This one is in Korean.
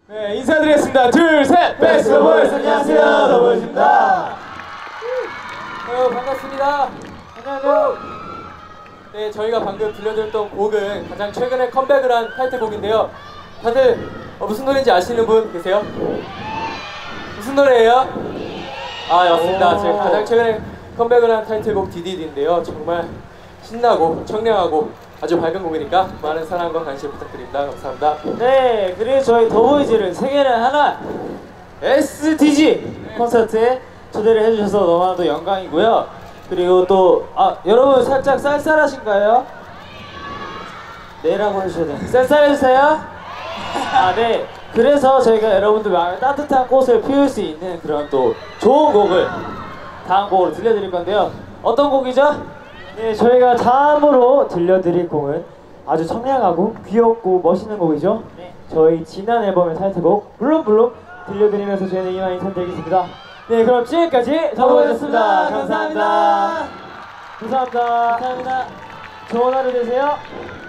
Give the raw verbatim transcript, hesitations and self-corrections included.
네, 인사드리겠습니다. 둘, 셋! 베스트 보이스 안녕하세요, 더보이즈입니다. 어, 반갑습니다. 안녕하세요. 네, 저희가 방금 들려드렸던 곡은 가장 최근에 컴백을 한 타이틀곡인데요. 다들 어, 무슨 노래인지 아시는 분 계세요? 무슨 노래예요? 아, 맞습니다. 제가 가장 최근에 컴백을 한 타이틀곡 디디디인데요. 정말 신나고 청량하고 아주 밝은 곡이니까 많은 사랑과 관심 부탁드립니다. 감사합니다. 네, 그리고 저희 더보이즈를 세계는 하나 에스디지 콘서트에 초대를 해주셔서 너무나도 영광이고요. 그리고 또 아 여러분 살짝 쌀쌀하신가요? 네라고 해주셔야 돼요. 쌀쌀해주세요. 아 네. 그래서 저희가 여러분들 마음에 따뜻한 꽃을 피울 수 있는 그런 또 좋은 곡을 다음 곡으로 들려드릴 건데요. 어떤 곡이죠? 네, 저희가 다음으로 들려드릴 곡은 아주 청량하고 귀엽고 멋있는 곡이죠. 네. 저희 지난 앨범의 타이틀곡 블룸블룸 들려드리면서 저희는 이만 인사드리겠습니다. 네, 그럼 지금까지 더보이즈였습니다. 감사합니다. 감사합니다. 감사합니다. 좋은 하루 되세요.